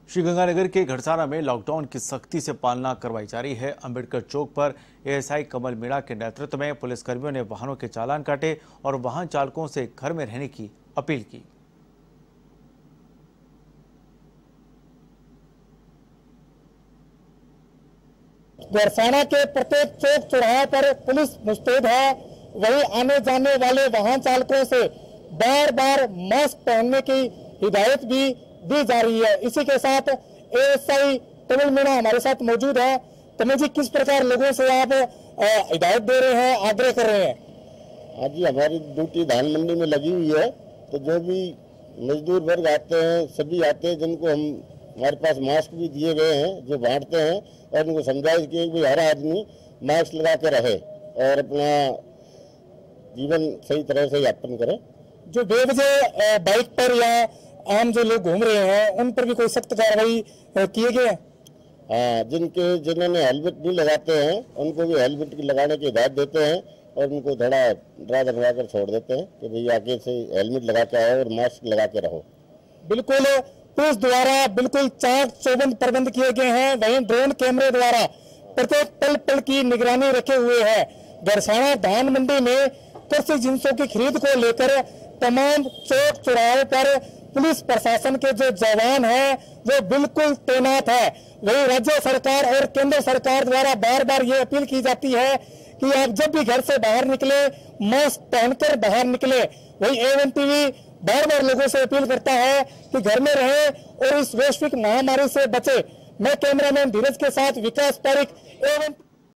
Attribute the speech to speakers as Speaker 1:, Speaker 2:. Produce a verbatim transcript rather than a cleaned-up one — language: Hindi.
Speaker 1: श्रीगंगानगर के घड़साना में लॉकडाउन की सख्ती से पालना करवाई जा रही है। अंबेडकर चौक पर एएसआई कमल मीणा के नेतृत्व में पुलिसकर्मियों ने वाहनों के चालान काटे और वाहन चालकों से घर में रहने की अपील की।
Speaker 2: घड़साना के प्रत्येक चौक चौराहे पर पुलिस मुस्तैद है। वही आने जाने वाले वाहन चालकों से बार बार मास्क पहनने की हिदायत भी दी जा रही है। इसी के साथ एएसआई कमल मीणा हमारे साथ मौजूद है। कमल जी, किस प्रकार लोगों से आप हिदायत दे रहे हैं, आग्रह कर रहे हैं?
Speaker 3: आज जी हमारी ड्यूटी धान मंडी में लगी हुई है, तो जो भी मजदूर वर्ग आते हैं सभी आते हैं, जिनको हम हमारे पास मास्क भी दिए गए हैं जो बांटते हैं, और उनको समझाइश की कि हर आदमी मास्क लगा के रहे और अपना जीवन सही तरह से यापन करे।
Speaker 2: जो बेवजह बाइक पर या आम जो लोग घूम रहे हैं उन पर भी कोई सख्त कार्रवाई किए गए?
Speaker 3: हाँ, जिनके जिन्होंने हेलमेट नहीं लगाते हैं उनको भी हेलमेट की लगाने की हिदायत देते हैं और उनको धड़ा डरा धमका कर छोड़ देते हैं कि भाई आगे से हेलमेट लगा के आओ और मास्क लगा के रहो।
Speaker 2: बिल्कुल, पुलिस द्वारा बिल्कुल चाक चौबंद प्रबंध किए गए हैं। वहीं ड्रोन कैमरे द्वारा प्रत्येक पल पल की निगरानी रखे हुए है। घड़साना धान मंडी में कृषि जिंसों की खरीद को लेकर तमाम चौक चौराहे पर पुलिस प्रशासन के जो जवान हैं वो बिल्कुल तैनात है। वही राज्य सरकार और केंद्र सरकार द्वारा बार बार ये अपील की जाती है कि आप जब भी घर से बाहर निकले मास्क पहनकर बाहर निकले। वही एवन टीवी बार बार लोगों से अपील करता है कि घर में रहे और इस वैश्विक महामारी से बचे। मैं कैमरामैन धीरज के साथ विकास पारिक एवन